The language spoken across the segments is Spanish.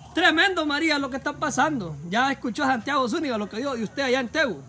Tremendo, María, lo que está pasando. Ya escuchó a Santiago Zúñiga lo que dijo de usted allá en Tegu.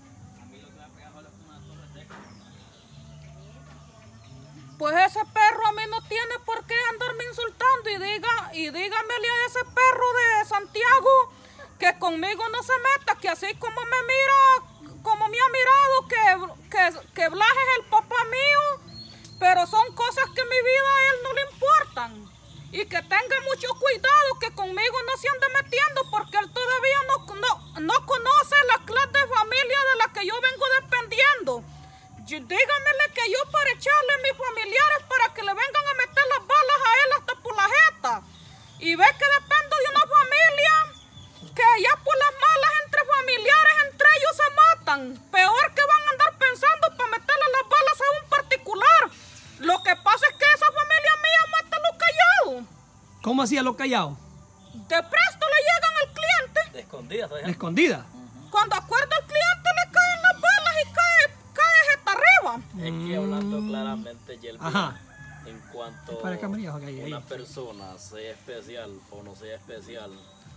Pues ese perro a mí no tiene por qué andarme insultando y dígamele a ese perro de Santiago que conmigo no se meta, que así como me mira, como me ha mirado, que Blas es el papá mío, pero son cosas que en mi vida a él no le importan. Y que tenga mucho cuidado, que conmigo no se ande metiendo, porque él todavía no conoce la clase de familia de la que yo vengo dependiendo. Dígamele que yo para echarle a mis familiares para que le vengan a meter las balas a él hasta por la jeta. Y ve que dependo de una familia que ya por las malas entre familiares, entre ellos se matan. Peor que van a andar pensando para meterle las balas a un particular. Lo que pasa es que esa familia mía mata a los callados. ¿Cómo hacía lo callado? De presto le llegan al cliente. De escondida, ¿sabes? ¿De escondida? Cuando acuerda al cliente le caen las balas y cae jeta arriba. Es que hablando claramente, Yelvi, Ajá. en cuanto Para Camarillo, ok, ahí. una persona sea especial o no sea especial,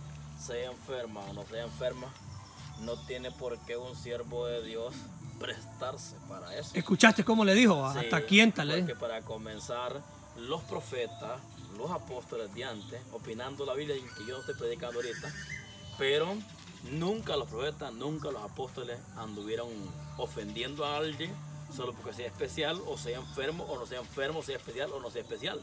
sea enferma o no sea enferma, no tiene por qué un siervo de Dios prestarse para eso. ¿Escuchaste cómo le dijo? Sí, Hasta quienta le porque para comenzar, los profetas, los apóstoles de antes, opinando la Biblia, que yo no estoy predicando ahorita, pero nunca los profetas, nunca los apóstoles anduvieron ofendiendo a alguien solo porque sea especial o sea enfermo o no sea enfermo, sea especial o no sea especial.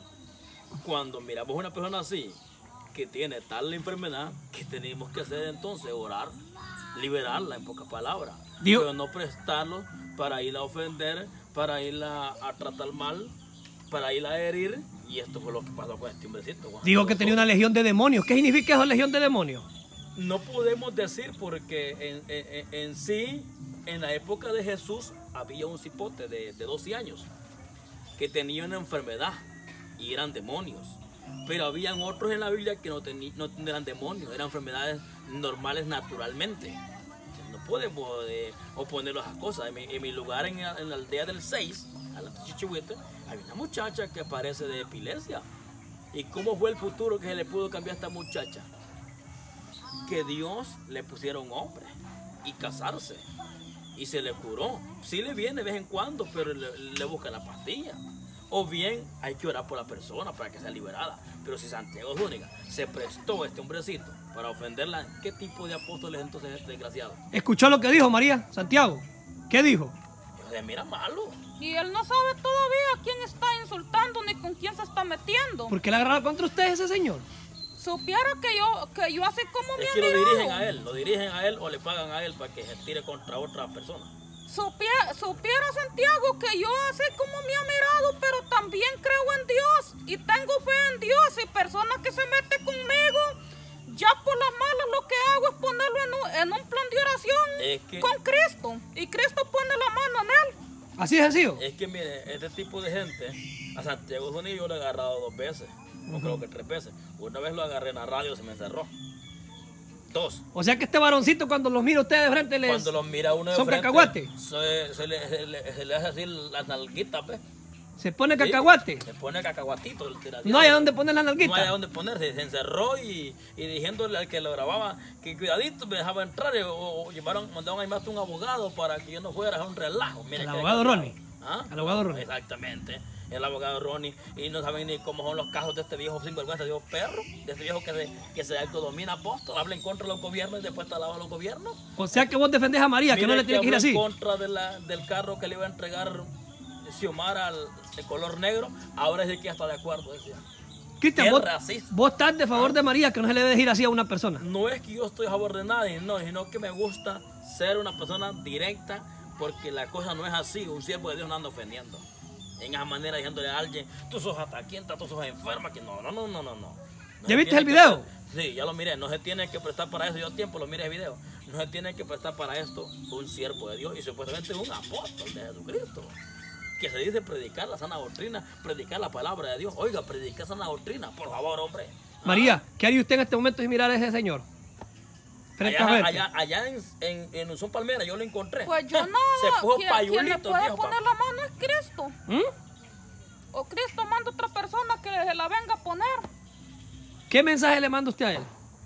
Cuando miramos a una persona así, que tiene tal enfermedad, ¿qué tenemos que hacer entonces? Orar, liberarla en pocas palabras, Dios. pero no prestarlo para ir a ofender, para ir a tratar mal, para ir a herir. Y esto fue lo que pasó con este hombrecito. Dijo que tenía una legión de demonios. ¿Qué significa eso, legión de demonios? No podemos decir porque en sí, en la época de Jesús, había un cipote de 12 años que tenía una enfermedad y eran demonios. Pero habían otros en la Biblia que no eran demonios, eran enfermedades normales naturalmente. No podemos oponer las cosas. En mi lugar, en la aldea del 6, a la Chichihuite, hay una muchacha que padece de epilepsia. ¿Y cómo fue el futuro que se le pudo cambiar a esta muchacha? Que Dios le pusiera un hombre y casarse. Y se le curó. Sí le viene de vez en cuando, pero le busca la pastilla. O bien hay que orar por la persona para que sea liberada. Pero si Santiago Zúñiga se prestó a este hombrecito para ofenderla, ¿qué tipo de apóstoles entonces es desgraciado? ¿Escuchó lo que dijo María Santiago? ¿Qué dijo? Se mira malo. Y él no sabe todavía a quién está insultando ni con quién se está metiendo. ¿Por qué le agarraron contra usted ese señor? Supiera que yo así como me Es ha que mirado. lo dirigen a él o le pagan a él para que se tire contra otra persona. Supiera Santiago que yo así como me ha mirado, pero también creo en Dios y tengo fe en Dios, y personas que se meten conmigo, ya por las malas lo que hago es ponerlo en un plan de oración con Cristo, y Cristo pone la mano en él. ¿Así de sencillo? Es que mire, este tipo de gente, a Santiago Zúñiga yo lo he agarrado 2 veces, o creo que 3 veces. Una vez lo agarré en la radio, se me encerró. 2. O sea que este varoncito cuando los mira ustedes de frente les... Cuando los mira uno de ¿Son frente, cacahuates? se le hace así las nalguitas, ¿ves? ¿Se pone cacahuate? Se pone cacahuatito el tirador. No hay a dónde poner la nalguita. No hay a dónde ponerse. Se encerró y diciéndole al que lo grababa que cuidadito me dejaba entrar, o mandaron a llamar a un abogado para que yo no fuera a un relajo. Mire, ¿Al abogado Ronnie? ¿Ah? ¿Al abogado Ronnie? Exactamente. El abogado Ronnie, y no saben ni cómo son los casos de este viejo sinvergüenza, de este viejo perro, de este viejo que se autodomina apóstol, habla en contra de los gobiernos y después está al lado de los gobiernos. O sea que vos defendés a María, que no le tiene que ir así. En contra del carro que le iba a entregar Xiomara de color negro, ahora es el que está de acuerdo, decía. Cristian, vos estás de favor de María, que no se le debe ir así a una persona. No es que yo estoy a favor de nadie, no, sino que me gusta ser una persona directa, porque la cosa no es así. Un siervo de Dios no anda ofendiendo en esa manera, diciéndole a alguien, tú sos ataquienta, tú sos enferma, que no. ¿Ya viste el video? Sí, ya lo miré. No se tiene que prestar para eso. Yo a tiempo lo miré el video. No se tiene que prestar para esto un siervo de Dios y supuestamente un apóstol de Jesucristo, que se dice predicar la sana doctrina, predicar la palabra de Dios. Oiga, predicar sana doctrina, por favor, hombre. María, ¿qué haría usted en este momento sin mirar a ese señor? Allá en Unción Palmera yo lo encontré. Pues yo no. Se puso Quien payulito. le puede poner la mano es Cristo. O Cristo manda a otra persona que se la venga a poner. ¿Qué mensaje le manda usted a él?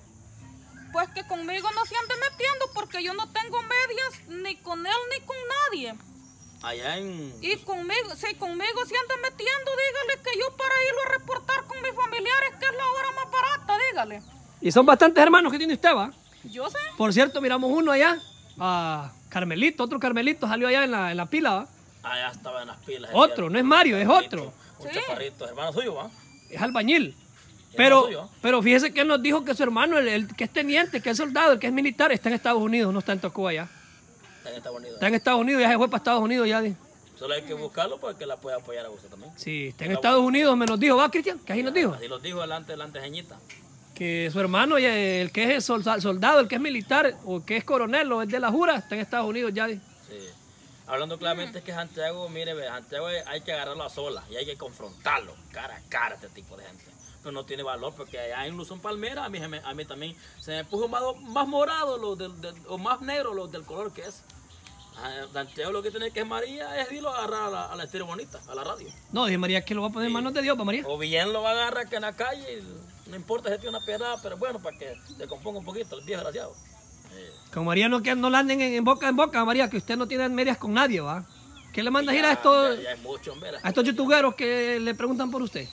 Pues que conmigo no se ande metiendo porque yo no tengo medias ni con él ni con nadie. Allá en... Y conmigo, si conmigo se anda metiendo, dígale que yo para irlo a reportar con mis familiares que es la hora más barata, dígale. Y son bastantes hermanos que tiene usted, ¿va? Yo sé. Por cierto, miramos uno allá, a Carmelito, otro Carmelito salió allá en la pila, ¿va? Allá estaba en las pilas. Otro, no es Mario, es otro. Un Sí. chaparrito, hermano suyo, ¿va? Es albañil. Hermano suyo. Pero fíjese que él nos dijo que su hermano, el que es teniente, que es soldado, el que es militar, está en Estados Unidos, no está en Tocuba allá. Está en Estados Unidos. Está en Estados Unidos, ya se fue para Estados Unidos ya. Solo hay que buscarlo porque la puede apoyar a usted también. Sí, está en Estados Unidos, me nos dijo, ¿va, Cristian? ¿Qué así nos dijo? Así lo dijo delante Jeñita. Que su hermano, el que es soldado, el que es militar, o que es coronel, o es de la jura, está en Estados Unidos ya. Sí. Hablando claramente es que Santiago, mire, ve, Santiago hay que agarrarlo a solas y hay que confrontarlo cara a cara a este tipo de gente. Pero no tiene valor porque allá en Luzón Palmera a mí también se me puso más morado o más negro los del color que es. Santiago lo que tiene que es María es irlo a agarrar a la estéreo bonita, a la radio. No, dije María que lo va a poner en manos de Dios, para María. O bien lo va a agarrar que en la calle, no importa si tiene una piedra, pero bueno, para que se componga un poquito el viejo desgraciado. Con María no, que no la anden en boca, María, que usted no tiene medias con nadie, ¿va? ¿Qué le manda a ir a estos, Ya es mucho, hombre. a estos youtuberos que le preguntan por usted?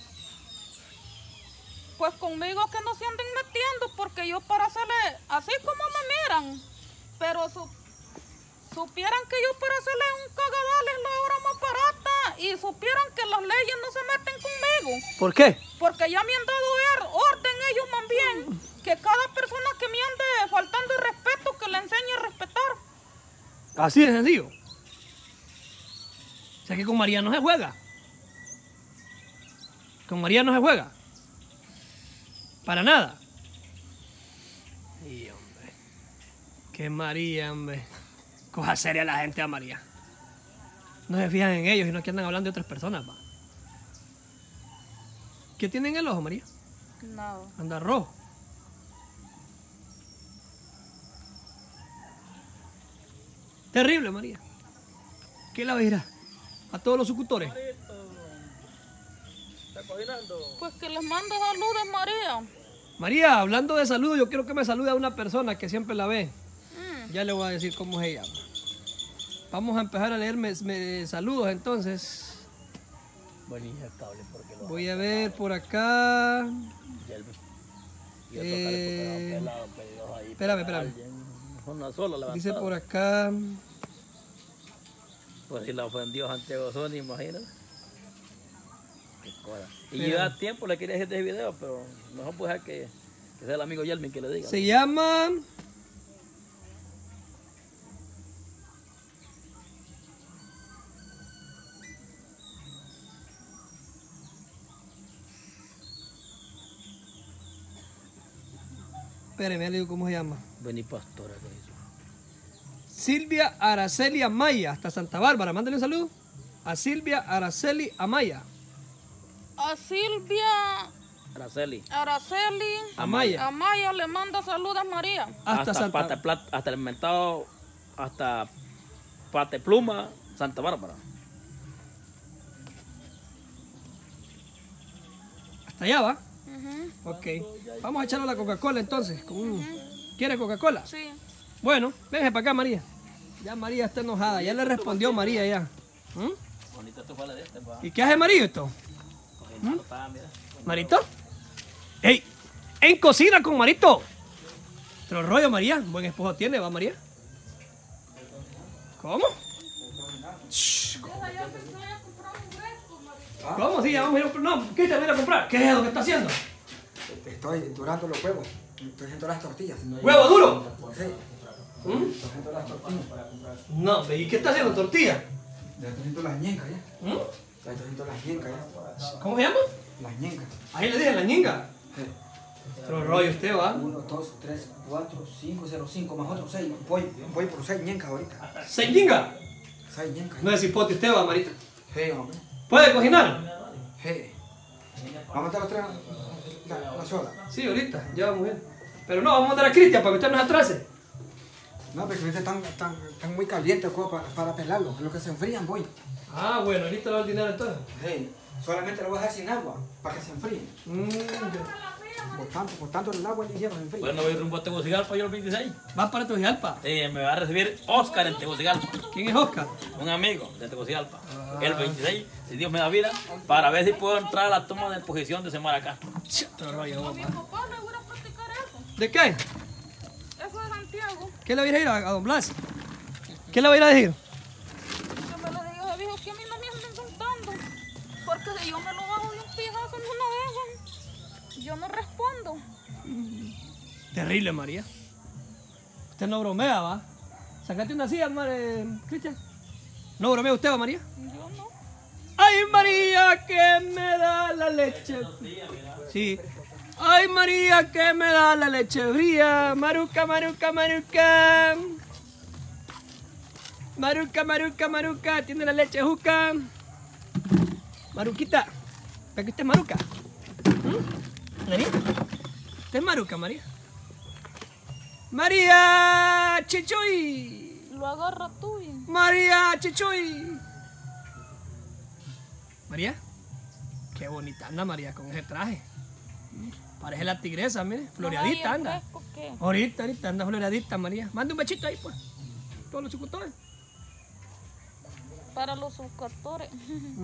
Pues conmigo que no se anden metiendo porque yo para hacerle, así como me miran, pero supieran que yo para hacerle un cagadal es la hora más barata y supieran que las leyes no se meten conmigo. ¿Por qué? Porque ya me han dado orden ellos más bien, que cada persona que me ande faltando el respeto, que le enseñe a respetar. Así de sencillo. O sea que con María no se juega. Con María no se juega. Para nada. Y hombre. Que María, hombre. Coja seria la gente a María. No se fijan en ellos y no que andan hablando de otras personas, va. ¿Qué tiene en el ojo, María? No. Anda rojo. Terrible, María. ¿Qué la dirá a todos los sucutores? ¿Está coordinando? Pues que les mando saludos, María. María, hablando de saludo, yo quiero que me salude a una persona que siempre la ve. Ya le voy a decir cómo se llama. Vamos a empezar a leerme saludos entonces. Bonilla el cable porque lo Voy a ver por acá. Espérame. Una sola levantada. Dice por acá. Pues si la ofendió Santiago Zoni, imagínate. Qué cosa. Y Pero- lleva tiempo, le quería hacer este video, pero mejor puede dejar que sea el amigo Yelmin que le diga. Se llama. Espérame, ya le digo cómo se llama. Vení pastora, que hizo. Silvia Araceli Amaya, hasta Santa Bárbara. Mándale un saludo a Silvia Araceli Amaya. A Silvia Araceli. Amaya. Amaya le manda saludos, María. Hasta Santa Hasta el mentado, hasta Patepluma, Santa Bárbara. Hasta allá va. Ujú. Ok. Vamos a echarle la Coca-Cola entonces. ¿Quiere Coca-Cola? Sí. Bueno, véngase para acá, María. Ya María está enojada. Ya le respondió María ya. ¿Mm? Bonita tu fala de este, pa. ¿Y qué hace Marito? Cogiendo, pa, mira. ¿Marito? ¡Ey! ¡En cocina con Marito! Otro rollo, María. Un buen esposo tiene, ¿va, María? ¿Cómo? Shh. ¿Cómo? Sí, ya vamos a ir a comprar. No, Cristian, voy a ir a comprar. ¿Qué es eso que está haciendo? Estoy durando los huevos. Estoy haciendo las tortillas. ¿Huevo duro? Sí. ¿Mm? Estoy haciendo las tortillas. No, ¿y qué está haciendo? ¿Tortilla? Ya estoy haciendo las ñencas ya. ¿Mm? Ya estoy haciendo las ñencas ya. ¿Cómo se llama? Las ñencas. Ahí le dije, la ñinga. Sí. Otro rollo usted, ¿va? 1, 2, 3, 4, 5, 0, 5 más otros 6. Voy por 6 ñencas ahorita. ¿Seis ñinga? 6 ñencas. No es cipote usted, ¿va, Marita? Sí, hombre. ¿Puede cocinar? Sí. Vamos a meter los tres la sola. Sí, ahorita, ya vamos bien. Pero no, vamos a mandar a Cristian para que usted nos atrase. No, porque están muy calientes para pelarlos. En lo que se enfrían voy. Ah, bueno, ahorita va el dinero entonces. Sí. Solamente lo voy a dejar sin agua para que se enfríen. Ya. Por tanto el agua eligieron en frío. Bueno, voy rumbo a Tegucigalpa yo el 26. ¿Vas para Tegucigalpa? Me va a recibir Oscar en Tegucigalpa. ¿Quién es Oscar? Un amigo de Tegucigalpa. El 26, si Dios me da vida, para ver si puedo entrar a la toma de posición de Semana Castro. Otro rollo, A mi mamá. papá le voy a practicar eso. ¿De qué? Eso de Santiago. ¿Qué le voy a ir a don Blas? ¿Qué le voy a ir a decir? Que me lo diga, dijo que a mí no me andan insultando. Porque si yo me lo bajo de un pijazo en una de esas, yo no respondo. Terrible, María. Usted no bromea, ¿va? Sácate una silla, Cristian. ¿No bromea usted, va, María? Yo no. Ay, María, que me da la leche. Sí. Ay, María, que me da la leche fría. Maruca, maruca, maruca. Maruca, maruca, maruca. Tiene la leche juca. Maruquita. ¿Para que usted es maruca? ¿María? ¿Usted es maruca, María? María Chichuy. Lo agarra tú. María Chichuy. María, qué bonita anda María con ese traje. Parece la tigresa, mire, floreadita anda. ¿Qué? Ahorita anda floreadita María. Mande un bechito ahí, pues. Todos los suscriptores. Para los suscriptores.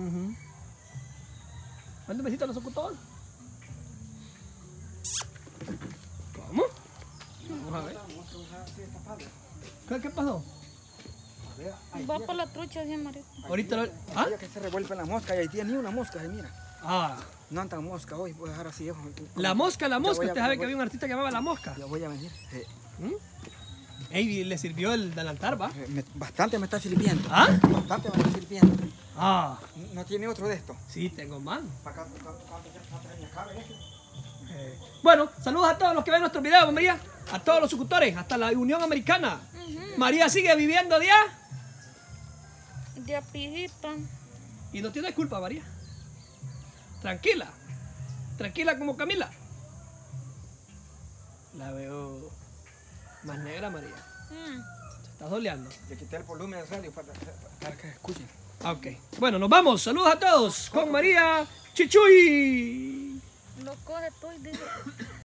Mande un besito a los suscriptores. ¿Cómo? Vamos a ver. ¿Qué pasó? Va para la trucha, sí, María. Ahorita lo... ¿Ah? Mira que se revuelve la mosca y ahí tiene ni una mosca, mira. Ah. No anda mosca hoy, voy a dejar así. La mosca. Usted sabe que había un artista que llamaba La Mosca. Ya voy a venir. Ey, le sirvió el delantar, ¿va? Bastante me está sirviendo. ¿Ah? Bastante me está sirviendo. Ah. ¿No tiene otro de esto? Sí, tengo más. ¿Para acá cuántos años cabe este? Bueno, saludos a todos los que ven nuestros videos, María. A todos los suscriptores, hasta la Unión Americana. María sigue viviendo día. De apijita. Y no tiene culpa, María. Tranquila. Tranquila como Camila. La veo más negra, María. Se está soleando. Le quité el volumen del radio para que escuchen. Ok. Bueno, nos vamos. Saludos a todos con María Chichuy. Lo coge tú y dice...